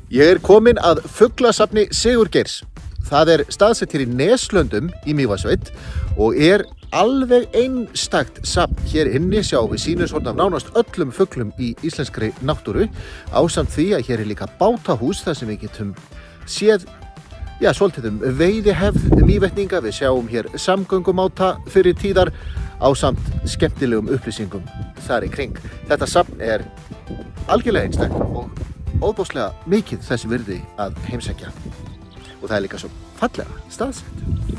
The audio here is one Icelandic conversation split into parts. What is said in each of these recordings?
Ég komin að fuglasafni Sigurgeirs. Það staðsett hér í Neslöndum í Mývatnssveit og alveg einstakt safn hér inni. Sjáum við sýnishorn af nánast öllum fuglum í íslenskri náttúru, ásamt því að hér líka bátahús þar sem við getum séð svolítið veiðihefð Mývetninga. Við sjáum hér samgöngumáta fyrir tíðar ásamt skemmtilegum upplýsingum þar í kring. Þetta safn algjörlega einstakt og óbúslega mikið þessi virði að heimsækja. Og það líka svo fallega staðsett.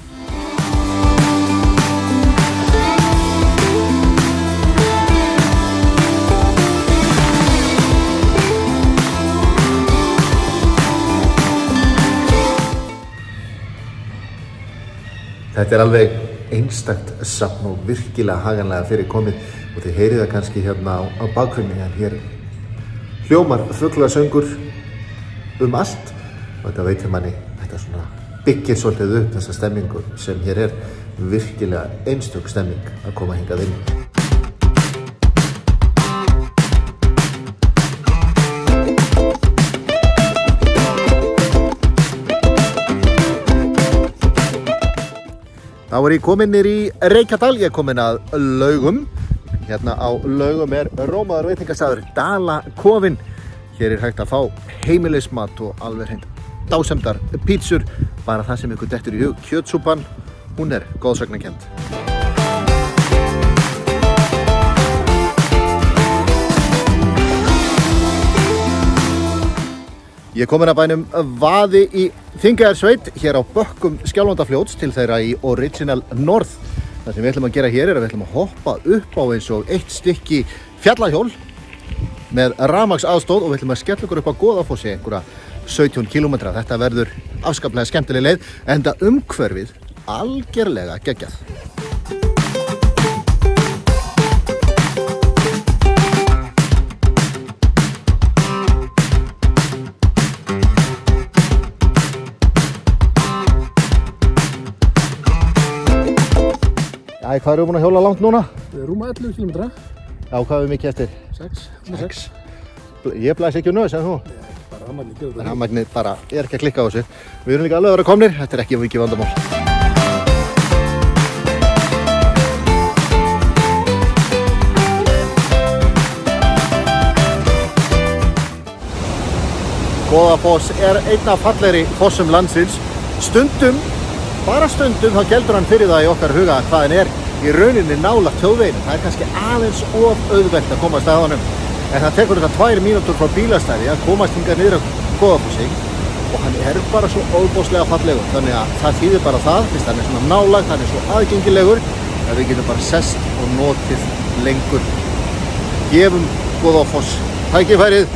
Þetta alveg einstakt safn og virkilega haganlega fyrir komið og þið heyrið það kannski hérna á bakgrunni, en hér hljómar fuglasöngur allt og þetta veitir manni, þetta svona byggir svolítið upp þessa stemmingu sem hér virkilega einstök stemming að koma hingað inn. Þá ég komin niður í Reykjadal, ég komin að Laugum. Hérna á Laugum rómaður veitingastaður Dalakofinn. Hér hægt að fá heimilismat og alveg hreint dásemdar pítsur. Bara það sem ykkur dettur í hug. Kjötsúpan, hún góðsagnakennd. Ég komin að bænum Vaði í Þingeyjarsveit, hér á bökkum Skjálfandafljóts til þeirra í Original North. Það sem við ætlum að gera hér að við ætlum að hoppa upp á eins og eitt stykki fjallahjól með rafmagnsaðstoð og við ætlum að skella okkur upp á Goðafossi einhverja 17 km. Þetta verður afskaplega skemmtileg leið, enda umhverfið algerlega geggjað. Hvað erum við búin að hjóla langt núna? Við rúma 11 km. Já, hvað er við mikið eftir? 6. Ég blæs ekki nöðs, en þú? Nei, bara rafmagnið gerur þetta. Rafmagnið bara ekki að klikka á þessu. Við erum líka alveg að vera komnir, þetta ekki mikið vandamál. Goðafoss einn af fallegri fossum landsins. Stundum, bara stundum, þá geldur hann fyrir það í okkar huga hvað hann í rauninni nálægt þjóðveginum. Það kannski aðeins of auðvelt að komast að honum. En það tekur þetta 2 mínútur frá bílastæði að komast hingað niður á Goðafossi og hann bara svo óbóðslega fallegur. Þannig að það þýðir bara það, fyrst hann svona nálægt, hann svo aðgengilegur, að við getum bara sest og notið lengur. Gefum Goðafoss tækifærið.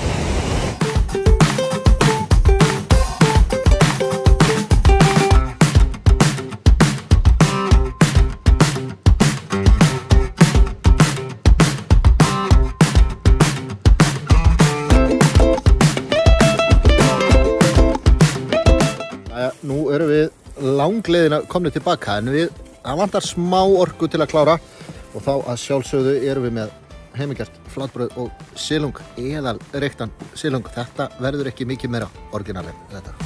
Nú erum við langleiðina komnir tilbaka, en það vantar smá orku til að klára og þá að sjálfsögðu erum við með heimilgjart flatbrauð og silung, eðal reyktan silung. Þetta verður ekki mikið meira orginalið þetta.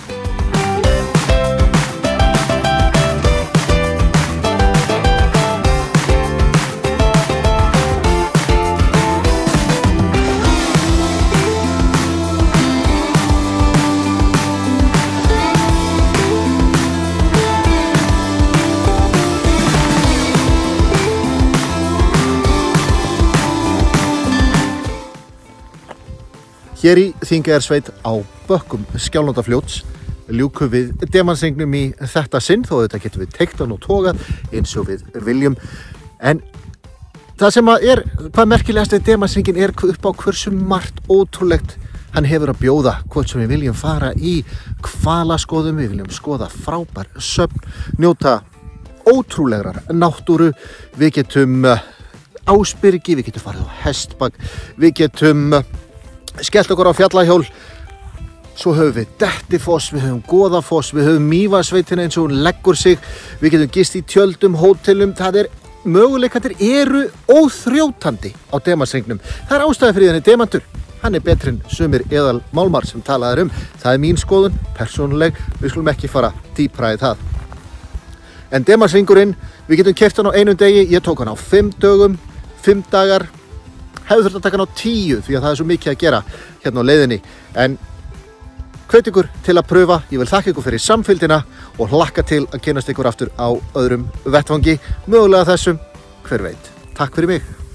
Hér í Þingeyjarsveit á bökkum Skjálfandafljóts ljúkum við demanshringnum í þetta sinn, þó þetta getum við teygt hann og togað eins og við viljum. En það sem hvað merkilegast við demanshringin upp á hversu margt ótrúlegt hann hefur að bjóða, hvort sem við viljum fara í hvalaskoðum, við viljum skoða frábær söfn, njóta ótrúlegrar náttúru, við getum Ásbyrgi, við getum farið á Hestbak, við getum skellt okkur á fjallahjól. Svo höfum við Dettifoss, við höfum Goðafoss, við höfum Mývatnssveitina eins og hún leggur sig, við getum gist í tjöldum, hótelum. Það möguleikarnir eru óþrjótandi á demanshringnum. Það ástæða fyrir þenni demantur. hann betri en sumir eðal málmar sem talað það mín skoðun, persónuleg, við skulum ekki fara dýpra í það. En Demarsringurinn, við getum keypt hann á einum degi, ég tók hann á 5 dögum, 5 dagar, hefði þurft að taka hann á 10 því að það svo mikið að gera hérna á leiðinni. En hvet ykkur til að pröfa, ég vil þakka ykkur fyrir samfylgdina og hlakka til að kynnast ykkur aftur á öðrum vettvangi, mögulega þessum, hver veit. Takk fyrir mig.